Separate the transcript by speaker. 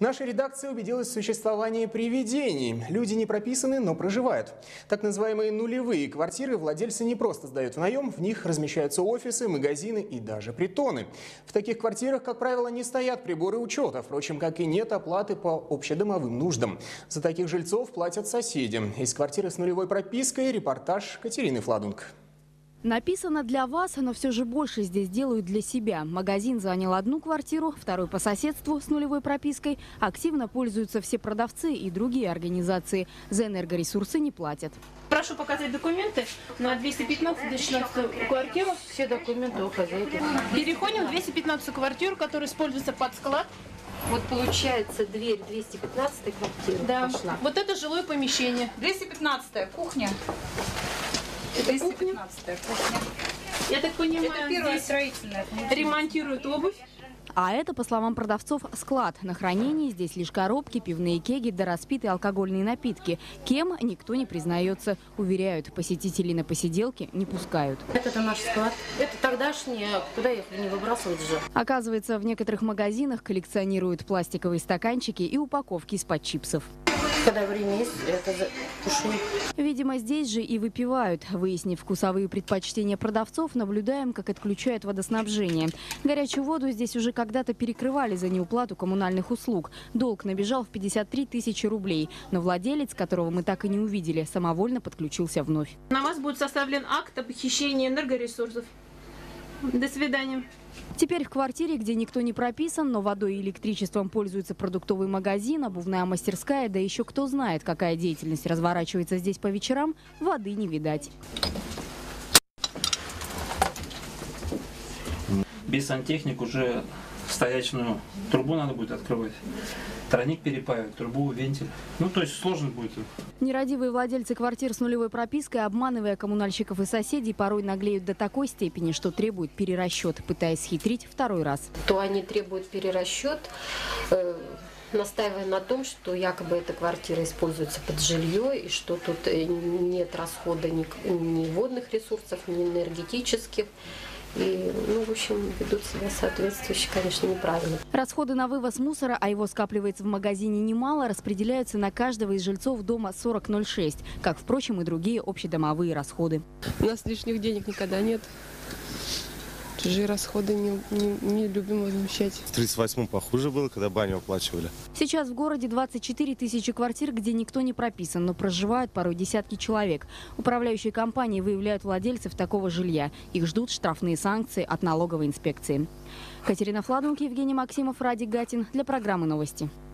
Speaker 1: Наша редакция убедилась в существовании привидений. Люди не прописаны, но проживают. Так называемые нулевые квартиры владельцы не просто сдают в наем, в них размещаются офисы, магазины и даже притоны. В таких квартирах, как правило, не стоят приборы учета, впрочем, как и нет оплаты по общедомовым нуждам. За таких жильцов платят соседи. Из квартиры с нулевой пропиской репортаж Катерины Фладунг.
Speaker 2: Написано для вас, но все же больше здесь делают для себя. Магазин занял одну квартиру, второй по соседству с нулевой пропиской. Активно пользуются все продавцы и другие организации. За энергоресурсы не платят.
Speaker 3: Прошу показать документы на 215-216 квартиру.
Speaker 4: Все документы у хозяйки.
Speaker 3: Переходим в 215 квартиру, которая используется под склад.
Speaker 4: Вот получается дверь 215 квартиры.
Speaker 3: Да.
Speaker 4: Пошла.
Speaker 3: Вот это жилое помещение.
Speaker 5: 215-я кухня.
Speaker 3: Это
Speaker 5: 215-я кухня.
Speaker 3: Я так понимаю,
Speaker 5: Это первая
Speaker 3: здесь
Speaker 5: строительная.
Speaker 3: ремонтируют обувь.
Speaker 2: А это, по словам продавцов, склад. На хранении здесь лишь коробки, пивные кеги да распитые алкогольные напитки. Кем никто не признается. Уверяют, посетителей на посиделки не пускают.
Speaker 4: Это наш склад. Это тогдашние, куда их не выбрасывать же.
Speaker 2: Оказывается, в некоторых магазинах коллекционируют пластиковые стаканчики и упаковки из-под чипсов.
Speaker 4: Когда время есть, это пуши.
Speaker 2: Видимо, здесь же и выпивают. Выяснив вкусовые предпочтения продавцов, наблюдаем, как отключают водоснабжение. Горячую воду здесь уже когда-то перекрывали за неуплату коммунальных услуг. Долг набежал в 53 тысячи рублей. Но владелец, которого мы так и не увидели, самовольно подключился вновь.
Speaker 3: На вас будет составлен акт о похищении энергоресурсов. До свидания.
Speaker 2: Теперь в квартире, где никто не прописан, но водой и электричеством пользуется продуктовый магазин, обувная мастерская, да еще кто знает, какая деятельность разворачивается здесь по вечерам, воды не видать.
Speaker 6: Без сантехник уже стоячную трубу надо будет открывать. Тройник перепаивать, трубу, вентиль. Ну, то есть сложно будет.
Speaker 2: Нерадивые владельцы квартир с нулевой пропиской, обманывая коммунальщиков и соседей, порой наглеют до такой степени, что требуют перерасчет, пытаясь схитрить второй раз.
Speaker 4: То они требуют перерасчет, настаивая на том, что якобы эта квартира используется под жилье, и что тут нет расхода ни водных ресурсов, ни энергетических. И, в общем, ведут себя соответствующе, конечно, неправильно.
Speaker 2: Расходы на вывоз мусора, а его скапливается в магазине немало, распределяются на каждого из жильцов дома 4006, как, впрочем, и другие общедомовые расходы.
Speaker 7: У нас лишних денег никогда нет. Чужие расходы не любим возмещать.
Speaker 8: В 38-м похуже было, когда баню оплачивали.
Speaker 2: Сейчас в городе 24 тысячи квартир, где никто не прописан, но проживают порой десятки человек. Управляющие компании выявляют владельцев такого жилья. Их ждут штрафные санкции от налоговой инспекции. Катерина Фладунг, Евгений Максимов, Радик Гатин для программы «Новости».